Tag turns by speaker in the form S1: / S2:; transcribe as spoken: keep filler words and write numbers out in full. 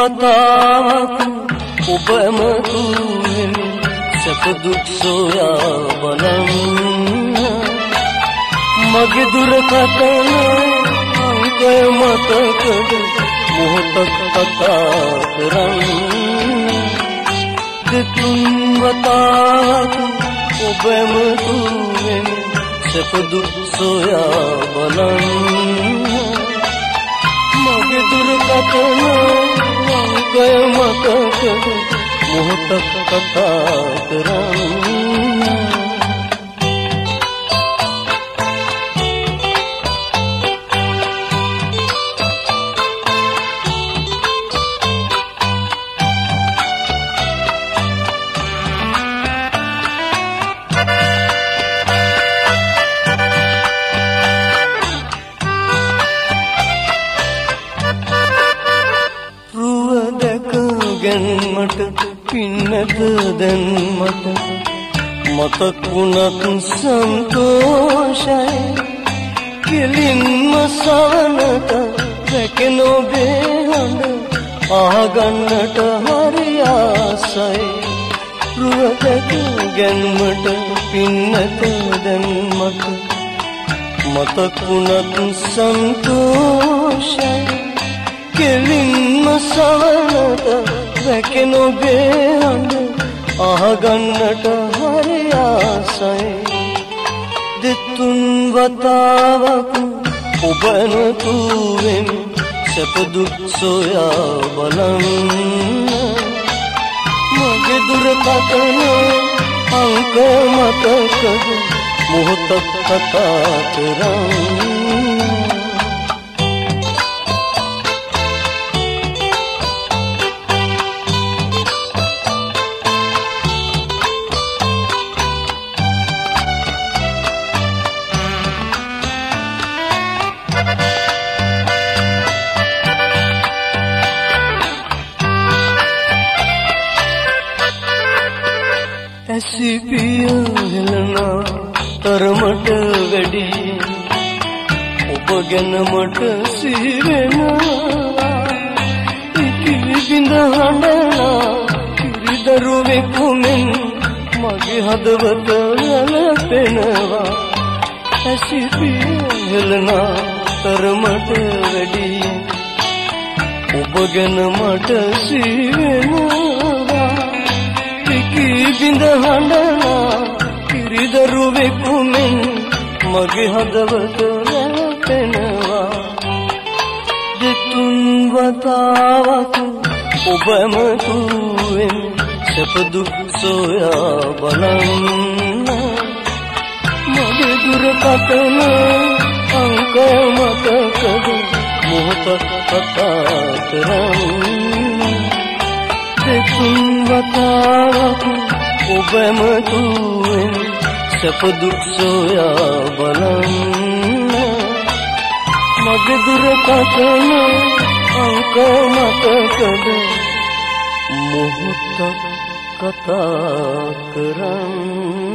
S1: වතාවක් ඔබම තුවෙමි සැප දුක් සොයා බලන්න මගේ දුරකථන අංකය මතකද මොහොතක් කතා කරන්න දෙතුන් වතාවක් ඔබම තුවෙමි සැප දුක් සොයා බලන්න මගේ දුරකථන අංකය මතකද මොහොතක් කතා කරන්න මට පින්නත දැන් මට මතක් වුණත් සන්තෝෂයි කෙලින්ම සවනත දැකෙන ඔබේ හඬ අහගන්නට හරි ආසයි රුව දැක ගැන්මට පින්නත දැන් මට මතක් වුණත් සන්තෝෂයි කෙලින්ම සවනත දැකෙන ඔබේ හඬ අහගන්නට හරි ආසයි දෙතුන් වතාවක් ඔබ නැතුවෙමි සැප දුක් සොයා බලන්න මගේ දුරකථන අංකය මතකද මොහොතක් කතා කරන්න ඇසිපිය හෙලනා තරමට වැඩි ඔබ ගැන මට සිහිවෙනවා ඉකිලි බිඳ හඬනා කිරිදරුවෙකු මෙන් මගේ හදවත වැළපෙනවා ඇසිපිය හෙලනා තරමට වැඩි ඔබ ගැන මට සිහිවෙනවා බිඳ හඬනා කිරිදරුවෙකු මෙන් මගේ හදවත වැළපෙනවා දෙතුන් වතාවක් ඔබම තුවෙමි සැප දුක් සොයා බලන්න මගේ දුරකථන අංකය මතකද මොහොතක් කතා කරන්න දෙතුන් වතාවක් ඔබම තුවෙමි සැප දුක් සොයා බලන්න මගේ දුරකථන අංකය මතකද මොහොතක් කතා කරන්න